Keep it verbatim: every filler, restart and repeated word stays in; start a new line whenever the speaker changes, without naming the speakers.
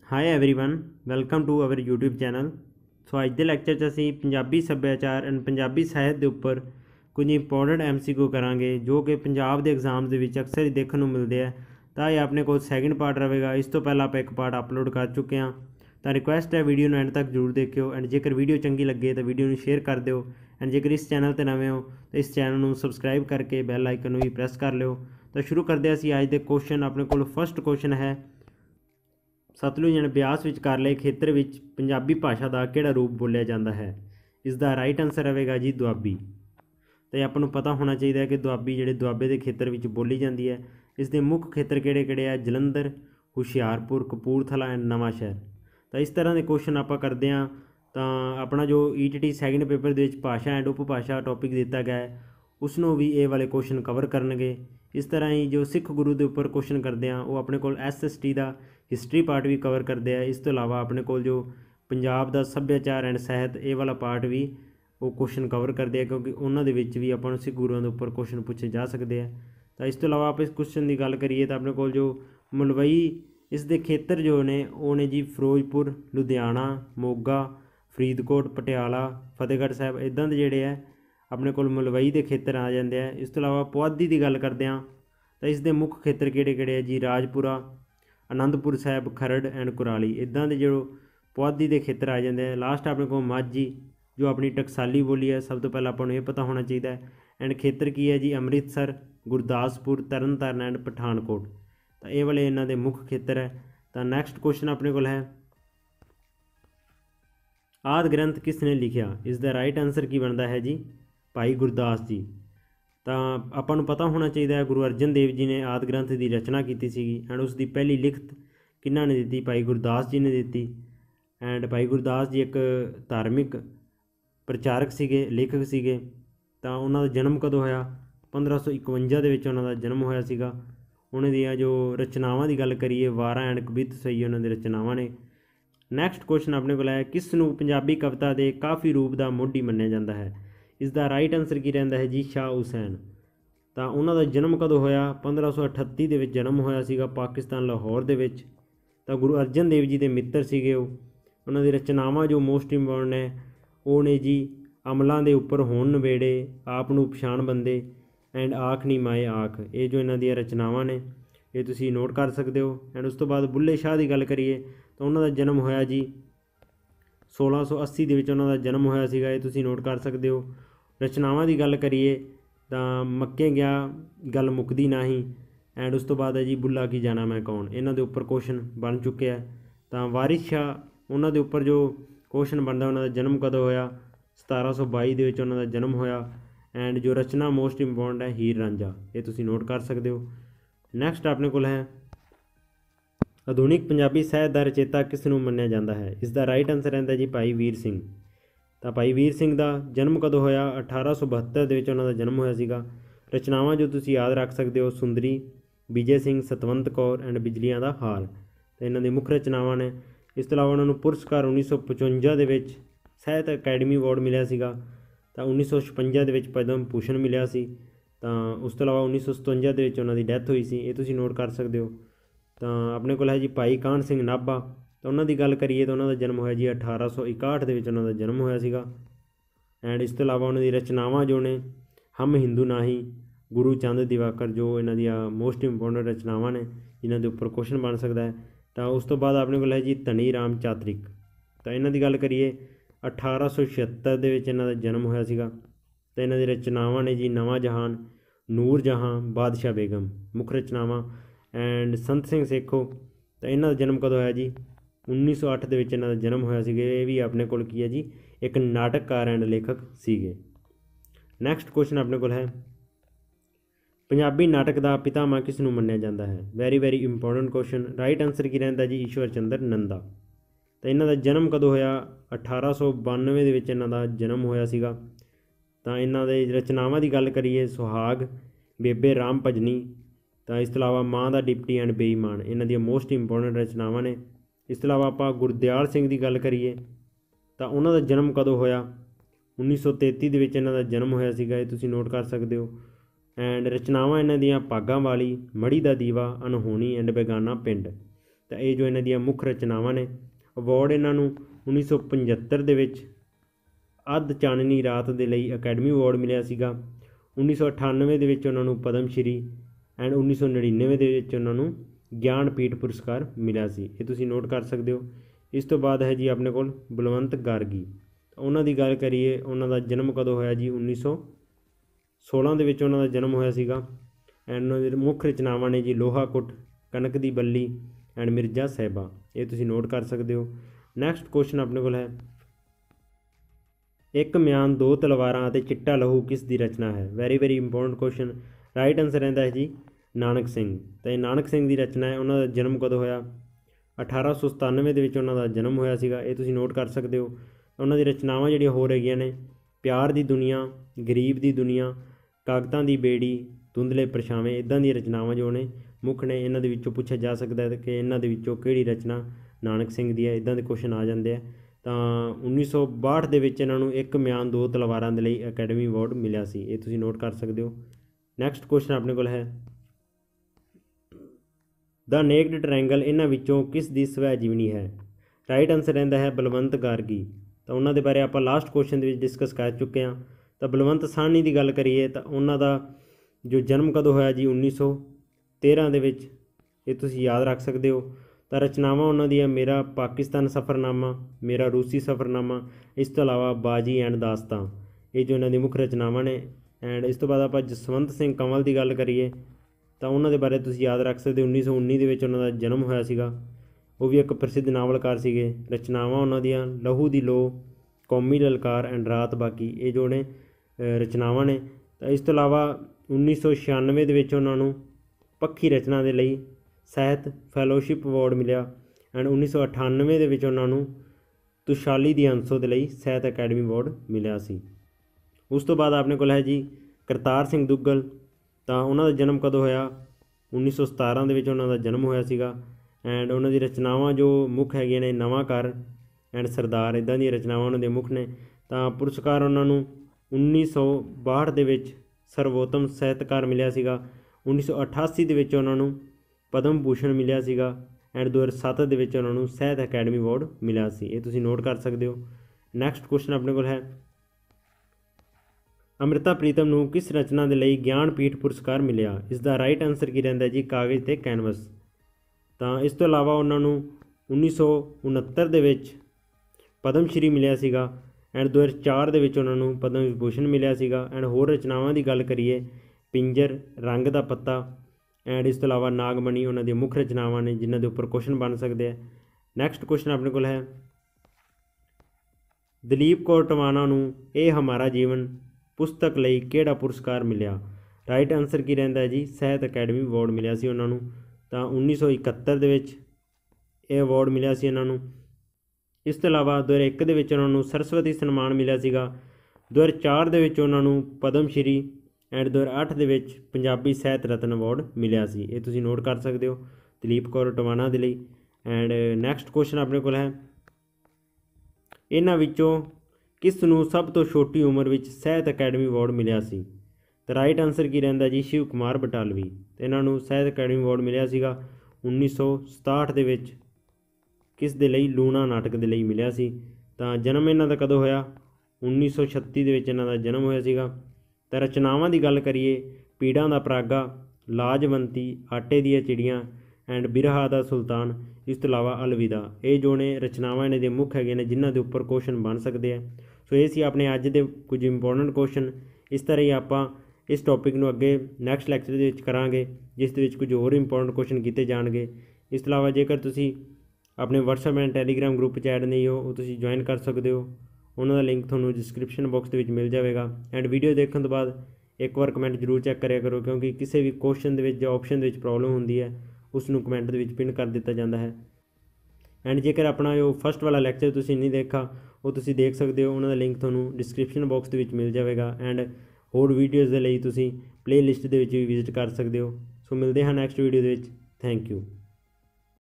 Hi everyone welcome to our YouTube channel. So अज के lecture च असी पंजाबी सभ्याचार एंड पंजाबी साहित्य के उपर कुछ इंपोर्टेंट एम सी क्यू करांगे जो कि पंजाब के एग्जाम के अक्सर ही देखने को मिलते हैं। तो ये अपने को सैकेंड पार्ट रहेगा। इस तो पहले आप एक पार्ट अपलोड कर चुके हैं। तो रिक्वेस्ट है वीडियो एंड तक जरूर देखियो एंड जेकर वीडियो चंगी लगे तो वीडियो में शेयर कर दो एंड जेकर इस चैनल पर नवे हो तो इस चैनल को सबसक्राइब करके बैल आइकन भी प्रेस कर लो। तो शुरू करते हैं असी अज के क्वेश्चन। अपने को फर्स्ट क्वेश्चन है सतलुज एंड ब्यास विचकारले खेत्र विच पंजाबी भाषा का किहड़ा रूप बोलिया जाता है। इसका राइट आंसर रहेगा जी दुआबी। तो अपन को पता होना चाहिए कि दुआबी जिहड़े दुआबे के खेत्र विच बोली जाती है। इसके मुख्य खेत्र किहड़े किहड़े है? जलंधर, हुशियारपुर, कपूरथला एंड नवांशहर। तो इस तरह के क्वेश्चन आप करते हैं। तो अपना जो E T T second paper के भाषा एंड उपभाषा टॉपिक दिता गया है उसनों भी ये वाले क्वेश्चन कवर करनगे। इस तरह ही जो सिख गुरु के उपर क्वेश्चन करते हैं वो अपने को एस एस टी का हिस्टरी पार्ट भी कवर करते हैं। इस तो इलावा अपने को जो पंजाब का सभ्याचार एंड साहित्य ये वाला पार्ट भी वो क्वेश्चन कवर करते हैं क्योंकि उन्होंने भी अपन सिख गुरुओं के उपर क्वेश्चन पूछे जा सकते हैं। तो इस तो इलावा आप इस क्वेश्चन की गल करिए तो अपने को जो मलवई इसके खेत्र जो ने वो ने जी फिरोजपुर, लुधियाना, मोगा, फरीदकोट, पटियाला, फतेहगढ़ साहब इदां दे जिहड़े है अपने को मलवई के खेत्र आ जाते हैं। इस तो इलावा पुआधी की गल करते हैं तो इसके मुख्य खेत्र किहड़े किहड़े है जी? राजपुरा, आनंदपुर साहब, खरड़ एंड कुराली इदां दे जो पुआधी के खेत्र आ जाते हैं। लास्ट अपने को माझी जो अपनी टकसाली बोली है सब तो पहले अपन ये पता होना चाहिए है। एंड खेत्र की है जी? अमृतसर, गुरदासपुर, तरन तारण एंड पठानकोट। तो ये वाले इन्हों के मुख्य खेत्र है। तो नैक्सट क्वेश्चन अपने को है आदि ग्रंथ किसने लिखिया? इसका राइट आंसर की बनता है जी? भाई गुरदास जी। तो अपन पता होना चाहिए है गुरु अर्जन देव जी ने आदि ग्रंथ की रचना की सी एंड उसकी पहली लिखत किन्ना ने दी? भाई गुरदास जी ने दी। एंड भाई गुरदास जी एक धार्मिक प्रचारक सीगे, लेखक सीगे। तो उन्होंने जन्म कदों होया? पंद्रह सौ इकवंजा के उन्होंने जन्म होया सीगा। उन्होंने जो रचनावां की गल करिए वारा एंड कवित सही उन्होंने रचनावां ने। नैक्सट क्वेश्चन अपने को है किस नूं पंजाबी कविता के काफ़ी रूप का मोढी मन्निया जाता है? इसका राइट आंसर की रहिंदा है जी? शाह हुसैन। तो उन्होंने जन्म कदों होया? पंद्रह सौ अठत्ती के जन्म होया सीगा पाकिस्तान लाहौर दे विच। तो गुरु अर्जन देव जी के मित्र सीगे। उन्होंने रचनावां जो मोस्ट इंपोर्टेंट है वो ने जी अमलों के उपर होण नवेड़े, आप नूं पछाण बंदे एंड आख नी माए आख। ये जो इन्हां दियां रचनावां ने ये तुसीं नोट कर सकते हो। एंड उस तो बाद बुल्ले शाह की गल करिए तो उन्होंने जन्म होया जी सोलह सौ अस्सी के उन्होंने जन्म होया सीगा। ये तुसीं नोट कर सकते हो। रचनावां की गल करिए तो मक्के गया गल मुकदी नहीं एंड उस तो बाद है जी बुल्ला की जाना मैं कौन। इन्हों के उपर क्वेश्चन बन चुके हैं। तो वारिस शाह उन्होंने उपर जो क्वेश्चन बनता उन्होंने जन्म कदों होया? सतारह सौ बई के उन्होंने जन्म होया। एंड जो रचना मोस्ट इंपोर्टेंट है हीर रांझा। ये तुसीं नोट कर सकते हो। नैक्सट अपने को है आधुनिक पंजाबी साहित्य का रचेता किस नूं मन्निया जाता है? इसका राइट आंसर रहता है जी भाई वीर सिंह। तो भाई वीर सिंह का जन्म कदों होया? अठारह सौ बहत्तर के उन्होंने जन्म होया सीगा। रचनावां जो तुसीं याद रख सकते हो सुंदरी, विजय सिंह, सतवंत कौर एंड बिजलियां दा हाल। तो इन्हों की मुख्य रचनावां ने। इस तो इलावा उन्होंने पुरस्कार उन्नीस सौ पचवंजा के साहित्य अकैडमी अवार्ड मिलया सीगा। तो उन्नीस सौ छपंजा के पद्म भूषण मिलया सी। तो उस तो इलावा उन्नीस सौ सतवंजा के उन्होंने डैथ हुई सी। ये तुसीं नोट कर सकते हो। तो अपने को है जी भाई कान सिंह नाभा। तो उन्होंने गल करिए तो उन्होंने जन्म होया जी अठारह सौ इकाहठ के उन्होंने जन्म होया सीगा। एंड इस तो इलावा उन्होंने रचनावां जो ने हम हिंदू नाही, गुरु चंद दिवाकर जो इन्हों दी मोस्ट इंपोर्टेंट रचनावां ने जिन्हों के उपर क्वेश्चन बन सकता है। तो उस तो बाद अपने को है जी धनी राम चातरिक। तो इन्हों की गल करिए अठारह सौ छिहत्तर के इन्हों का जन्म होया सीगा। तो इन्हों की रचनावां ने जी नवां जहान, नूर जहां, बादशाह बेगम मुख्य रचनावां। एंड संत सिंह सेखो तो इन्हों का जन्म कदों होया जी? उन्नीस सौ अठ के इन्हों का जन्म होया सीगा। ये भी अपने को की है जी एक नाटककार एंड लेखक सीगे। नैक्सट क्वेश्चन अपने को है पंजाबी नाटक का पितामह किस नूं मन्निया जाता है? Very very important question. Right answer की रहता जी? ईश्वर चंद्र नंदा। तो इन्हों का जन्म कदों होया? अठारह सौ बानवे के इन्हों का जन्म होया सीगा। तो इन्हों के रचनावां की गल करिए सुहाग, बेबे राम भजनी। तो इस तो इलावा माँ का डिप्टी एंड बेईमान इन्हों दी मोस्ट इंपोर्टेंट रचनावां ने। इस तो इलावा आप गुरदयाल सिंह की गल करिए तो उन्होंने जन्म कदों होया? उन्नीस सौ तेती के इन्हों का जन्म होया सीगा। ये तुसीं नोट कर सकते हो। एंड रचनावां इन्हां दियां भागां वाली, मड़ी दा दीवा, अनहोनी एंड बेगाना पिंड। ਤਾਂ ਇਹ ਜੋ ਇਹਨਾਂ ਦੀਆਂ ਮੁੱਖ ਰਚਨਾਵਾਂ ਨੇ। ਅਵਾਰਡ ਇਹਨਾਂ ਨੂੰ ਉੱਨੀ ਸੌ ਪਝੱਤਰ ਦੇ ਵਿੱਚ ਅੱਧ ਚਾਨਣੀ ਰਾਤ ਦੇ ਲਈ ਅਕੈਡਮੀ ਅਵਾਰਡ ਮਿਲਿਆ ਸੀਗਾ। ਉੱਨੀ ਸੌ ਅਠਾਨਵੇਂ ਦੇ ਵਿੱਚ ਉਹਨਾਂ ਨੂੰ ਪਦਮ ਸ਼੍ਰੀ ਐਂਡ ਉੱਨੀ ਸੌ ਨੜਿਨਵੇਂ ਦੇ ਵਿੱਚ ਉਹਨਾਂ ਨੂੰ ਗਿਆਨਪੀਠ ਪੁਰਸਕਾਰ ਮਿਲਿਆ ਸੀ। ਇਹ ਤੁਸੀਂ ਨੋਟ ਕਰ ਸਕਦੇ ਹੋ। ਇਸ ਤੋਂ ਬਾਅਦ ਹੈ ਜੀ ਆਪਣੇ ਕੋਲ ਬਲਵੰਤ ਗਾਰਗੀ। ਉਹਨਾਂ ਦੀ ਗੱਲ ਕਰੀਏ, ਉਹਨਾਂ ਦਾ ਜਨਮ ਕਦੋਂ ਹੋਇਆ ਜੀ? ਉੱਨੀ ਸੌ ਸੋਲਾਂ ਦੇ ਵਿੱਚ ਉਹਨਾਂ ਦਾ ਜਨਮ ਹੋਇਆ ਸੀਗਾ। ਐਂਡ ਉਹਨਾਂ ਦੇ ਮੁੱਖ ਰਚਨਾਵਾਂ ਨੇ ਜੀ ਲੋਹਾ ਕੁੱਟ, ਕਣਕ ਦੀ ਬੱਲੀ ਐਂਡ ਮਿਰਜ਼ਾ ਸਾਹਿਬਾ। ਇਹ ਤੁਸੀਂ ਨੋਟ ਕਰ ਸਕਦੇ ਹੋ। ਨੈਕਸਟ ਕੁਐਸਚਨ ਆਪਣੇ ਕੋਲ ਹੈ, ਇੱਕ ਮਿਆਨ ਦੋ ਤਲਵਾਰਾਂ ਅਤੇ ਚਿੱਟਾ ਲਹੂ ਕਿਸ ਦੀ ਰਚਨਾ ਹੈ? Very very important question. Right answer ਰਹਿੰਦਾ ਹੈ ਜੀ ਨਾਨਕ ਸਿੰਘ। ਤਾਂ ਇਹ ਨਾਨਕ ਸਿੰਘ ਦੀ ਰਚਨਾ ਹੈ। ਉਹਨਾਂ ਦਾ ਜਨਮ ਕਦੋਂ ਹੋਇਆ? ਅਠਾਰਾਂ ਸੌ ਸਤਾਨਵੇਂ ਦੇ ਵਿੱਚ ਉਹਨਾਂ ਦਾ ਜਨਮ ਹੋਇਆ ਸੀਗਾ। ਇਹ ਤੁਸੀਂ ਨੋਟ ਕਰ ਸਕਦੇ ਹੋ। ਉਹਨਾਂ ਦੀ ਰਚਨਾਵਾਂ ਜਿਹੜੀਆਂ ਹੋਰ ਹੈਗੀਆਂ ਨੇ, ਪਿਆਰ ਦੀ ਦੁਨੀਆ, ਗਰੀਬ ਦੀ ਦੁਨੀਆ, ਕਾਗਜ਼ਾਂ ਦੀ ਬੇੜੀ, ਧੁੰਦਲੇ ਪਰਛਾਵੇਂ, ਇੱਦਾਂ ਦੀਆਂ ਰਚਨਾਵਾਂ ਜੋ ਨੇ ਮੁੱਖ ਨੇ। ਇਹਨਾਂ ਦੇ ਵਿੱਚੋਂ ਪੁੱਛਿਆ ਜਾ ਸਕਦਾ ਹੈ ਕਿ ਇਹਨਾਂ ਦੇ ਵਿੱਚੋਂ ਕਿਹੜੀ ਰਚਨਾ ਨਾਨਕ ਸਿੰਘ ਦੀ ਹੈ। ਇੱਦਾਂ ਦੇ ਕੁਐਸਚਨ ਆ ਜਾਂਦੇ ਆ। ਤਾਂ ਉੱਨੀ ਸੌ ਬਾਹਠ ਦੇ ਵਿੱਚ ਇਹਨਾਂ ਨੂੰ ਇੱਕ ਮਿਆਨ ਦੋ ਤਲਵਾਰਾਂ ਦੇ ਲਈ ਅਕੈਡਮੀ ਅਵਾਰਡ ਮਿਲਿਆ ਸੀ। ਇਹ ਤੁਸੀਂ ਨੋਟ ਕਰ ਸਕਦੇ ਹੋ। ਨੈਕਸਟ ਕੁਐਸਚਨ ਆਪਣੇ ਕੋਲ ਹੈ, ਦ ਨੇਕਡ ਟ੍ਰਾਇੰਗਲ ਇਹਨਾਂ ਵਿੱਚੋਂ ਕਿਸ ਦੀ ਸਵੈ ਜੀਵਨੀ ਹੈ? ਰਾਈਟ ਆਨਸਰ ਰਹਿੰਦਾ ਹੈ ਬਲਵੰਤ ਗਾਰਗੀ। ਤਾਂ ਉਹਨਾਂ ਦੇ ਬਾਰੇ ਆਪਾਂ ਲਾਸਟ ਕੁਐਸਚਨ ਦੇ ਵਿੱਚ ਡਿਸਕਸ ਕਰ ਚੁੱਕੇ ਹਾਂ। ਤਾਂ ਬਲਵੰਤ ਸਾਹਨੀ ਦੀ ਗੱਲ ਕਰੀਏ ਤਾਂ ਉਹਨਾਂ ਦਾ ਜੋ ਜਨਮ ਕਦੋਂ ਹੋਇਆ ਜੀ? ਉੱਨੀ ਸੌ ਤੇਰ੍ਹਾਂ ਦੇ ਵਿੱਚ। ਇਹ ਤੁਸੀਂ ਯਾਦ ਰੱਖ ਸਕਦੇ ਹੋ। ਤਾਂ ਰਚਨਾਵਾਂ ਉਹਨਾਂ ਦੀਆਂ ਮੇਰਾ ਪਾਕਿਸਤਾਨ ਸਫ਼ਰਨਾਮਾ, ਮੇਰਾ ਰੂਸੀ ਸਫ਼ਰਨਾਮਾ, ਇਸ ਤੋਂ ਇਲਾਵਾ ਬਾਜੀ ਐਂਡ ਦਾਸਤਾਂ, ਇਹ ਜੋ ਇਹਨਾਂ ਦੀ ਮੁੱਖ ਰਚਨਾਵਾਂ ਨੇ। ਐਂਡ ਇਸ ਤੋਂ ਬਾਅਦ ਆਪਾਂ ਜਸਵੰਤ ਸਿੰਘ ਕੰਵਲ ਦੀ ਗੱਲ ਕਰੀਏ ਤਾਂ ਉਹਨਾਂ ਦੇ ਬਾਰੇ ਤੁਸੀਂ ਯਾਦ ਰੱਖ ਸਕਦੇ ਹੋ। ਉੱਨੀ ਸੌ ਉੱਨੀ ਦੇ ਵਿੱਚ ਉਹਨਾਂ ਦਾ ਜਨਮ ਹੋਇਆ ਸੀਗਾ। ਉਹ ਵੀ ਇੱਕ ਪ੍ਰਸਿੱਧ ਨਾਵਲਕਾਰ ਸੀਗੇ। ਰਚਨਾਵਾਂ ਉਹਨਾਂ ਦੀਆਂ ਲਹੂ ਦੀ ਲੋ, ਕੌਮੀ ਲਲਕਾਰ ਐਂਡ ਰਾਤ ਬਾਕੀ, ਇਹ ਜੋ ਨੇ ਰਚਨਾਵਾਂ ਨੇ। ਤਾਂ ਇਸ ਤੋਂ ਇਲਾਵਾ ਉੱਨੀ ਸੌ ਛਿਆਨਵੇਂ ਦੇ ਵਿੱਚ ਉਹਨਾਂ ਨੂੰ ਪੱਖੀ ਰਚਨਾ ਦੇ ਲਈ ਸਾਹਿਤ ਫੈਲੋਸ਼ਿਪ ਅਵਾਰਡ ਮਿਲਿਆ। ਐਂਡ ਉੱਨੀ ਸੌ ਅਠਾਨਵੇਂ ਦੇ ਵਿੱਚ ਉਹਨਾਂ ਨੂੰ ਤੁਸ਼ਾਲੀ ਦੀ ਹੰਸੋ ਦੇ ਲਈ ਸਾਹਿਤ ਅਕੈਡਮੀ ਅਵਾਰਡ ਮਿਲਿਆ ਸੀ। ਉਸ ਤੋਂ ਬਾਅਦ ਆਪਣੇ ਕੋਲ ਹੈ ਜੀ ਕਰਤਾਰ ਸਿੰਘ ਦੁੱਗਲ। ਤਾਂ ਉਹਨਾਂ ਦਾ ਜਨਮ ਕਦੋਂ ਹੋਇਆ? ਉੱਨੀ ਸੌ ਸਤਾਰਾਂ ਦੇ ਵਿੱਚ ਉਹਨਾਂ ਦਾ ਜਨਮ ਹੋਇਆ ਸੀਗਾ। ਐਂਡ ਉਹਨਾਂ ਦੀ ਰਚਨਾਵਾਂ ਜੋ ਮੁੱਖ ਹੈਗੀਆਂ ਨੇ ਨਵਾਂ ਘਰ ਐਂਡ ਸਰਦਾਰ, ਇੱਦਾਂ ਦੀਆਂ ਰਚਨਾਵਾਂ ਉਹਨਾਂ ਦੇ ਮੁੱਖ ਨੇ। ਤਾਂ ਪੁਰਸਕਾਰ ਉਹਨਾਂ ਨੂੰ ਉੱਨੀ ਸੌ ਬਾਹਠ ਦੇ ਵਿੱਚ ਸਰਵੋਤਮ ਸਾਹਿਤਕਾਰ ਮਿਲਿਆ ਸੀਗਾ। ਉੱਨੀ ਸੌ ਅਠਾਸੀ ਦੇ ਵਿੱਚ ਉਹਨਾਂ ਨੂੰ ਪਦਮ ਭੂਸ਼ਣ ਮਿਲਿਆ ਸੀਗਾ। ਐਂਡ ਦੋ ਹਜ਼ਾਰ ਸੱਤ ਦੇ ਵਿੱਚ ਉਹਨਾਂ ਨੂੰ ਸਾਹਿਤ ਅਕੈਡਮੀ ਅਵਾਰਡ ਮਿਲਿਆ ਸੀ। ਇਹ ਤੁਸੀਂ ਨੋਟ ਕਰ ਸਕਦੇ ਹੋ। ਨੈਕਸਟ ਕੁਐਸਚਨ ਆਪਣੇ ਕੋਲ ਹੈ, ਅੰਮ੍ਰਿਤਾ ਪ੍ਰੀਤਮ ਨੂੰ ਕਿਸ ਰਚਨਾ ਦੇ ਲਈ ਗਿਆਨਪੀਠ ਪੁਰਸਕਾਰ ਮਿਲਿਆ? ਇਸ ਦਾ ਰਾਈਟ ਆਨਸਰ ਕੀ ਰਹਿੰਦਾ ਜੀ? ਕਾਗਜ਼ ਤੇ ਕੈਨਵਸ। ਤਾਂ ਇਸ ਤੋਂ ਇਲਾਵਾ ਉਹਨਾਂ ਨੂੰ ਉੱਨੀ ਸੌ ਉਣਹੱਤਰ ਦੇ ਵਿੱਚ ਪਦਮ ਸ਼੍ਰੀ ਮਿਲਿਆ ਸੀਗਾ। ਐਂਡ ਦੋ ਹਜ਼ਾਰ ਚਾਰ ਦੇ ਵਿੱਚ ਉਹਨਾਂ ਨੂੰ ਪਦਮ ਵਿਭੂਸ਼ਣ ਮਿਲਿਆ ਸੀਗਾ। ਐਂਡ ਹੋਰ ਰਚਨਾਵਾਂ ਦੀ ਗੱਲ ਕਰੀਏ, ਪਿੰਜਰ, ਰੰਗ ਦਾ ਪੱਤਾ ਐਂਡ ਇਸ ਤੋਂ ਇਲਾਵਾ ਨਾਗਮਣੀ ਉਹਨਾਂ ਦੀਆਂ ਮੁੱਖ ਰਚਨਾਵਾਂ ਨੇ ਜਿਨ੍ਹਾਂ ਦੇ ਉੱਪਰ ਕੁਐਸਚਨ ਬਣ ਸਕਦੇ ਆ। ਨੈਕਸਟ ਕੁਐਸਚਨ ਆਪਣੇ ਕੋਲ ਹੈ, ਦਲੀਪ ਕੌਰ ਟਿਵਾਣਾ ਨੂੰ ਇਹ ਹਮਾਰਾ ਜੀਵਨ ਪੁਸਤਕ ਲਈ ਕਿਹੜਾ ਪੁਰਸਕਾਰ ਮਿਲਿਆ? ਰਾਈਟ ਆਨਸਰ ਕੀ ਰਹਿੰਦਾ ਹੈ ਜੀ? ਸਾਹਿਤ ਅਕੈਡਮੀ ਅਵਾਰਡ ਮਿਲਿਆ ਸੀ ਉਹਨਾਂ ਨੂੰ। ਤਾਂ ਉੱਨੀ ਸੌ ਇਕਹੱਤਰ ਦੇ ਵਿੱਚ ਇਹ ਅਵਾਰਡ ਮਿਲਿਆ ਸੀ ਇਹਨਾਂ ਨੂੰ। ਇਸ ਤੋਂ ਇਲਾਵਾ ਦੋ ਹਜ਼ਾਰ ਇੱਕ ਦੇ ਵਿੱਚ ਉਹਨਾਂ ਨੂੰ ਸਰਸਵਤੀ ਸਨਮਾਨ ਮਿਲਿਆ ਸੀਗਾ। ਦੋ ਹਜ਼ਾਰ ਚਾਰ ਦੇ ਵਿੱਚ ਉਹਨਾਂ ਨੂੰ ਪਦਮ ਸ਼੍ਰੀ ਐਂਡ ਦੋ ਹਜ਼ਾਰ ਅੱਠ ਦੇ ਵਿੱਚ ਪੰਜਾਬੀ ਸਾਹਿਤ ਰਤਨ ਅਵਾਰਡ ਮਿਲਿਆ ਸੀ। ਇਹ ਤੁਸੀਂ ਨੋਟ ਕਰ ਸਕਦੇ ਹੋ ਦਲੀਪ ਕੌਰ ਟਿਵਾਣਾ ਦੇ ਲਈ। ਐਂਡ ਨੈਕਸਟ ਕੁਐਸਚਨ ਆਪਣੇ ਕੋਲ ਹੈ, ਇਹਨਾਂ ਵਿੱਚੋਂ ਕਿਸ ਨੂੰ ਸਭ ਤੋਂ ਛੋਟੀ ਉਮਰ ਵਿੱਚ ਸਾਹਿਤ ਅਕੈਡਮੀ ਅਵਾਰਡ ਮਿਲਿਆ ਸੀ? ਤਾਂ ਰਾਈਟ ਆਨਸਰ ਕੀ ਰਹਿੰਦਾ ਜੀ? ਸ਼ਿਵ ਕੁਮਾਰ ਬਟਾਲਵੀ। ਅਤੇ ਇਹਨਾਂ ਨੂੰ ਸਾਹਿਤ ਅਕੈਡਮੀ ਅਵਾਰਡ ਮਿਲਿਆ ਸੀਗਾ ਉੱਨੀ ਸੌ ਸਤਾਹਠ ਦੇ ਵਿੱਚ। ਕਿਸ ਦੇ ਲਈ? ਲੂਣਾ ਨਾਟਕ ਦੇ ਲਈ ਮਿਲਿਆ ਸੀ। ਤਾਂ ਜਨਮ ਇਹਨਾਂ ਦਾ ਕਦੋਂ ਹੋਇਆ? ਉੱਨੀ ਸੌ ਛੱਤੀ ਦੇ ਵਿੱਚ ਇਹਨਾਂ ਦਾ ਜਨਮ ਹੋਇਆ ਸੀਗਾ। ਤਾਂ ਰਚਨਾਵਾਂ ਦੀ ਗੱਲ ਕਰੀਏ, ਪੀੜਾਂ ਦਾ ਪਰਾਗਾ, ਲਾਜਵੰਤੀ, ਆਟੇ ਦੀਆਂ ਚਿੜੀਆਂ ਐਂਡ ਬਿਰਹਾ ਦਾ ਸੁਲਤਾਨ, ਇਸ ਤੋਂ ਇਲਾਵਾ ਅਲਵਿਦਾ, ਇਹ ਜੋ ਨੇ ਰਚਨਾਵਾਂ ਇਹਨਾਂ ਦੇ ਮੁੱਖ ਹੈਗੇ ਨੇ ਜਿਨ੍ਹਾਂ ਦੇ ਉੱਪਰ ਕੁਐਸਚਨ ਬਣ ਸਕਦੇ ਆ। ਸੋ ਇਹ ਸੀ ਆਪਣੇ ਅੱਜ ਦੇ ਕੁਝ ਇੰਪੋਰਟੈਂਟ ਕੁਐਸਚਨ। ਇਸ ਤਰ੍ਹਾਂ ਹੀ ਆਪਾਂ ਇਸ ਟੌਪਿਕ ਨੂੰ ਅੱਗੇ ਨੈਕਸਟ ਲੈਕਚਰ ਦੇ ਵਿੱਚ ਕਰਾਂਗੇ, ਜਿਸ ਦੇ ਵਿੱਚ ਕੁਝ ਹੋਰ ਇੰਪੋਰਟੈਂਟ ਕੁਐਸਚਨ ਕੀਤੇ ਜਾਣਗੇ। ਇਸ ਤੋਂ ਇਲਾਵਾ ਜੇਕਰ ਤੁਸੀਂ ਆਪਣੇ ਵਟਸਐਪ ਐਂਡ ਟੈਲੀਗ੍ਰਾਮ ਗਰੁੱਪ 'ਚ ਐਡ ਨਹੀਂ ਹੋ, ਉਹ ਤੁਸੀਂ ਜੁਆਇਨ ਕਰ ਸਕਦੇ ਹੋ। ਉਹਨਾਂ ਦਾ ਲਿੰਕ ਤੁਹਾਨੂੰ ਡਿਸਕ੍ਰਿਪਸ਼ਨ ਬਾਕਸ ਦੇ ਵਿੱਚ ਮਿਲ ਜਾਵੇਗਾ। ਐਂਡ ਵੀਡੀਓ ਦੇਖਣ ਤੋਂ ਬਾਅਦ ਇੱਕ ਵਾਰ ਕਮੈਂਟ ਜ਼ਰੂਰ ਚੈੱਕ ਕਰਿਆ ਕਰੋ, ਕਿਉਂਕਿ ਕਿਸੇ ਵੀ ਕੁਐਸਚਨ ਦੇ ਵਿੱਚ ਜਾਂ ਆਪਸ਼ਨ ਦੇ ਵਿੱਚ ਪ੍ਰੋਬਲਮ ਹੁੰਦੀ ਹੈ ਉਸ ਨੂੰ ਕਮੈਂਟ ਦੇ ਵਿੱਚ ਪਿਨ ਕਰ ਦਿੱਤਾ ਜਾਂਦਾ ਹੈ। ਐਂਡ ਜੇਕਰ ਆਪਣਾ ਜੋ ਫਸਟ ਵਾਲਾ ਲੈਕਚਰ ਤੁਸੀਂ ਨਹੀਂ ਦੇਖਾ, ਉਹ ਤੁਸੀਂ ਦੇਖ ਸਕਦੇ ਹੋ। ਉਹਨਾਂ ਦਾ ਲਿੰਕ ਤੁਹਾਨੂੰ ਡਿਸਕ੍ਰਿਪਸ਼ਨ ਬਾਕਸ ਦੇ ਵਿੱਚ ਮਿਲ ਜਾਵੇਗਾ। ਐਂਡ ਹੋਰ ਵੀਡੀਓਜ਼ ਦੇ ਲਈ ਤੁਸੀਂ ਪਲੇਲਿਸਟ ਦੇ ਵਿੱਚ ਵੀ ਵਿਜ਼ਿਟ ਕਰ ਸਕਦੇ ਹੋ। ਸੋ ਮਿਲਦੇ ਹਾਂ ਨੈਕਸਟ ਵੀਡੀਓ ਦੇ ਵਿੱਚ। Thank you.